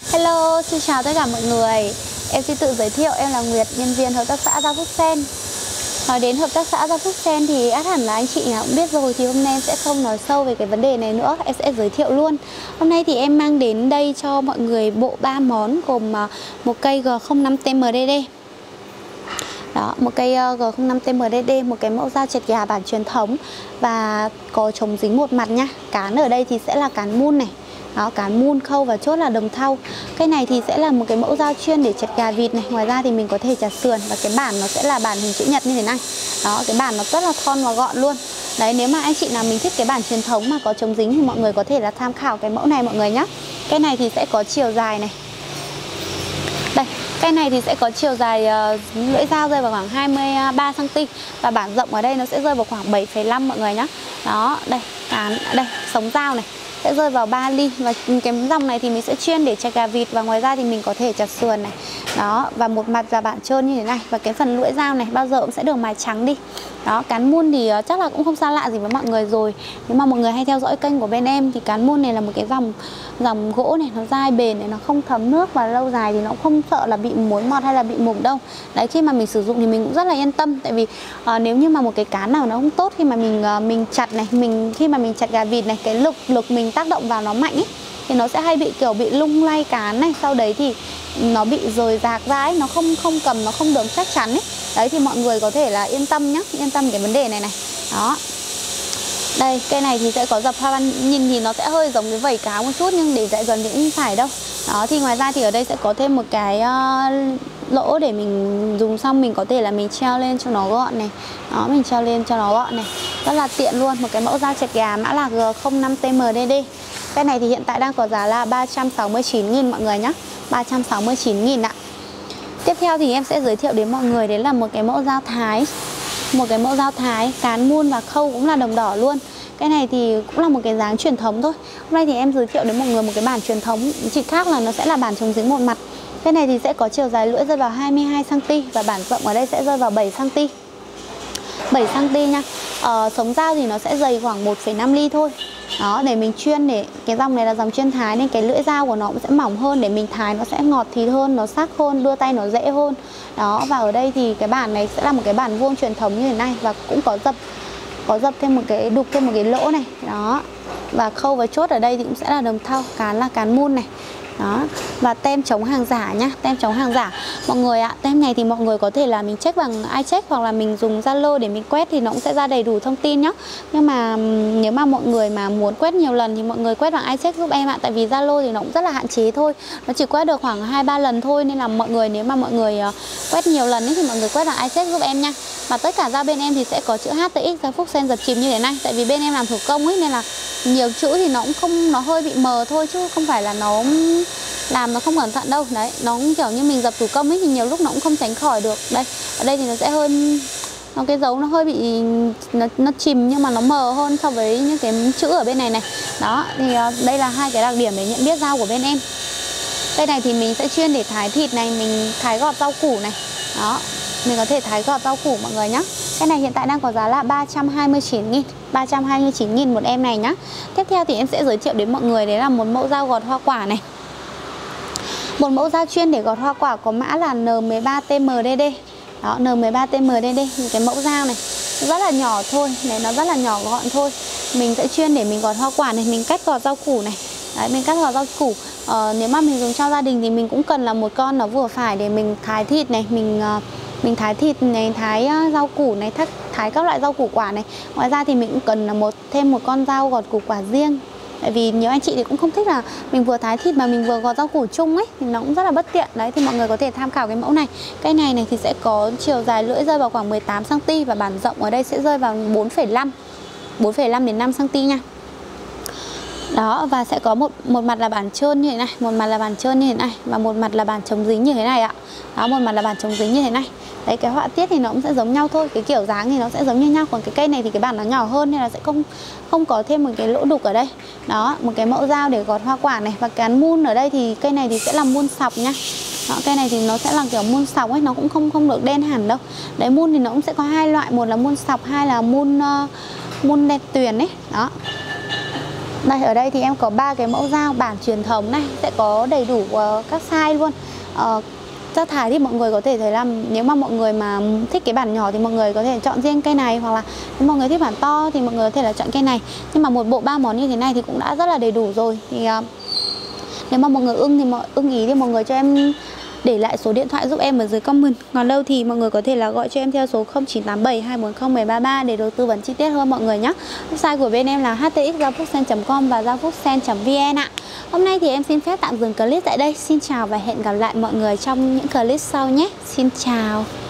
Hello, xin chào tất cả mọi người. Em xin tự giới thiệu, em là Nguyệt, nhân viên hợp tác xã Gia Phúc Sen. Nói đến hợp tác xã Gia Phúc Sen thì ắt hẳn là anh chị nào cũng biết rồi, thì hôm nay em sẽ không nói sâu về cái vấn đề này nữa, em sẽ giới thiệu luôn. Hôm nay thì em mang đến đây cho mọi người bộ 3 món gồm một cây G05TMDD. Đó, một cây G05TMDD, một cái mẫu dao chẹt gà bản truyền thống và có chống dính một mặt nha. Cán ở đây thì sẽ là cán mun này. Đó, cán mun, khâu và chốt là đồng thau. Cây này thì sẽ là một cái mẫu dao chuyên để chặt gà vịt này. Ngoài ra thì mình có thể chặt sườn, và cái bản nó sẽ là bản hình chữ nhật như thế này. Đó, cái bản nó rất là thon và gọn luôn. Đấy, nếu mà anh chị nào mình thích cái bản truyền thống mà có chống dính thì mọi người có thể là tham khảo cái mẫu này mọi người nhé. Cây này thì sẽ có chiều dài này. Đây, cây này thì sẽ có chiều dài lưỡi dao rơi vào khoảng 23 cm và bản rộng ở đây nó sẽ rơi vào khoảng 7,5 mọi người nhé. Đó, đây, đây, sống dao này sẽ rơi vào 3 ly. Và cái dòng này thì mình sẽ chuyên để chặt gà vịt, và ngoài ra thì mình có thể chặt sườn này. Đó, và một mặt là bản trơn như thế này. Và cái phần lưỡi dao này bao giờ cũng sẽ được mài trắng đi. Đó, cán mun thì chắc là cũng không xa lạ gì với mọi người rồi. Nếu mà mọi người hay theo dõi kênh của bên em thì cán mun này là một cái dòng gỗ này, nó dai bền này, nó không thấm nước và lâu dài thì nó không sợ là bị mối mọt hay là bị mục đâu. Đấy, khi mà mình sử dụng thì mình cũng rất là yên tâm, tại vì nếu như mà một cái cán nào nó không tốt khi mà mình chặt này, khi mà mình chặt gà vịt này, cái lực mình tác động vào nó mạnh ấy, thì nó sẽ hay bị kiểu bị lung lay cán này, sau đấy thì nó bị rời rạc ra ấy, nó không cầm, nó không được chắc chắn ấy. Đấy, thì mọi người có thể là yên tâm nhá, yên tâm cái vấn đề này này. Đó, đây, cây này thì sẽ có dập hoa văn, nhìn thì nó sẽ hơi giống cái vẩy cáo một chút nhưng để lại gần thì cũng phải đâu. Đó, thì ngoài ra thì ở đây sẽ có thêm một cái lỗ để mình dùng xong mình có thể là mình treo lên cho nó gọn này. Đó, mình treo lên cho nó gọn này, rất là tiện luôn. Một cái mẫu dao chặt gà mã là G05TMDD. Cái này thì hiện tại đang có giá là 369.000 mọi người nhé, 369.000 ạ. Tiếp theo thì em sẽ giới thiệu đến mọi người đấy là một cái mẫu dao thái. Một cái mẫu dao thái, cán mun và khâu cũng là đồng đỏ luôn. Cái này thì cũng là một cái dáng truyền thống thôi. Hôm nay thì em giới thiệu đến mọi người một cái bản truyền thống, chỉ khác là nó sẽ là bản chống dính một mặt. Cái này thì sẽ có chiều dài lưỡi rơi vào 22 cm và bản rộng ở đây sẽ rơi vào 7 cm. 7 cm nha. Sống dao thì nó sẽ dày khoảng 1,5 ly thôi. Đó, để mình chuyên, để cái dòng này là dòng chuyên thái nên cái lưỡi dao của nó cũng sẽ mỏng hơn, để mình thái nó sẽ ngọt thịt hơn, nó sắc hơn, đưa tay nó dễ hơn. Đó, và ở đây thì cái bản này sẽ là một cái bản vuông truyền thống như thế này, và cũng có dập thêm một cái, đục thêm một cái lỗ này. Đó, và khâu và chốt ở đây thì cũng sẽ là đồng thau, cán là cán mun này. Đó, và tem chống hàng giả nhá, tem chống hàng giả mọi người ạ. Tem này thì mọi người có thể là mình check bằng iCheck hoặc là mình dùng Zalo để mình quét thì nó cũng sẽ ra đầy đủ thông tin nhá. Nhưng mà nếu mà mọi người mà muốn quét nhiều lần thì mọi người quét bằng iCheck giúp em ạ, tại vì Zalo thì nó cũng rất là hạn chế thôi, nó chỉ quét được khoảng 2-3 lần thôi, nên là mọi người nếu mà mọi người quét nhiều lần ấy, thì mọi người quét bằng iCheck giúp em nha. Và tất cả dao bên em thì sẽ có chữ HTX Gia Phúc Sen dập chìm như thế này, tại vì bên em làm thủ công ấy nên là nhiều chữ thì nó cũng không, nó hơi bị mờ thôi chứ không phải là nó làm nó không cẩn thận đâu. Đấy, nó cũng kiểu như mình dập thủ công ấy thì nhiều lúc nó cũng không tránh khỏi được. Đây, ở đây thì nó sẽ hơi, cái dấu nó hơi bị, nó chìm nhưng mà nó mờ hơn so với những cái chữ ở bên này này. Đó, thì đây là hai cái đặc điểm để nhận biết dao của bên em. Cây này thì mình sẽ chuyên để thái thịt này, mình thái gọt rau củ này. Đó, mình có thể thái gọt rau củ mọi người nhé. Cái này hiện tại đang có giá là 329.000, 329.000 một em này nhá. Tiếp theo thì em sẽ giới thiệu đến mọi người đấy là một mẫu dao gọt hoa quả này. Một mẫu dao chuyên để gọt hoa quả có mã là N13TMDD. Đó, N13TMDD, cái mẫu dao này rất là nhỏ thôi, này nó rất là nhỏ gọn thôi. Mình sẽ chuyên để mình gọt hoa quả này, mình cắt gọt rau củ này. Đấy, mình cắt gọt rau củ. Nếu mà mình dùng cho gia đình thì mình cũng cần là một con nó vừa phải để mình thái thịt này, mình thái thịt này, thái rau củ này, thái các loại rau củ quả này. Ngoài ra thì mình cũng cần là thêm một con dao gọt củ quả riêng. Tại vì nhiều anh chị thì cũng không thích là mình vừa thái thịt mà mình vừa gọt rau củ chung ấy, thì nó cũng rất là bất tiện. Đấy, thì mọi người có thể tham khảo cái mẫu này. Cây này thì sẽ có chiều dài lưỡi rơi vào khoảng 18 cm và bản rộng ở đây sẽ rơi vào 4,5 đến 5 cm nha. Đó, và sẽ có một mặt là bản trơn như thế này, một mặt là bản trơn như thế này, và một mặt là bản chống dính như thế này ạ. Đó, một mặt là bản chống dính như thế này. Đấy, cái họa tiết thì nó cũng sẽ giống nhau thôi, cái kiểu dáng thì nó sẽ giống như nhau. Còn cái cây này thì cái bản nó nhỏ hơn nên là sẽ không có thêm một cái lỗ đục ở đây. Đó, một cái mẫu dao để gọt hoa quả này. Và cán mun ở đây thì cây này thì sẽ là mun sọc nha. Đó, cây này thì nó sẽ là kiểu mun sọc ấy, nó cũng không được đen hẳn đâu. Đấy, mun thì nó cũng sẽ có hai loại, một là mun sọc, hai là mun đen tuyền ấy. Đó, Đây, ở đây thì em có 3 cái mẫu dao bản truyền thống này, sẽ có đầy đủ các size luôn. Dao thái thì mọi người có thể thấy là nếu mà mọi người mà thích cái bản nhỏ thì mọi người có thể chọn riêng cây này, hoặc là nếu mọi người thích bản to thì mọi người có thể là chọn cây này. Nhưng mà một bộ 3 món như thế này thì cũng đã rất là đầy đủ rồi. Thì nếu mà mọi người ưng ý thì mọi người cho em để lại số điện thoại giúp em ở dưới comment. Còn đâu thì mọi người có thể là gọi cho em theo số 0987 240 733 để được tư vấn chi tiết hơn mọi người nhé. Website của bên em là htxgiaophúc.com và giaophúc.vn ạ. Hôm nay thì em xin phép tạm dừng clip tại đây. Xin chào và hẹn gặp lại mọi người trong những clip sau nhé. Xin chào.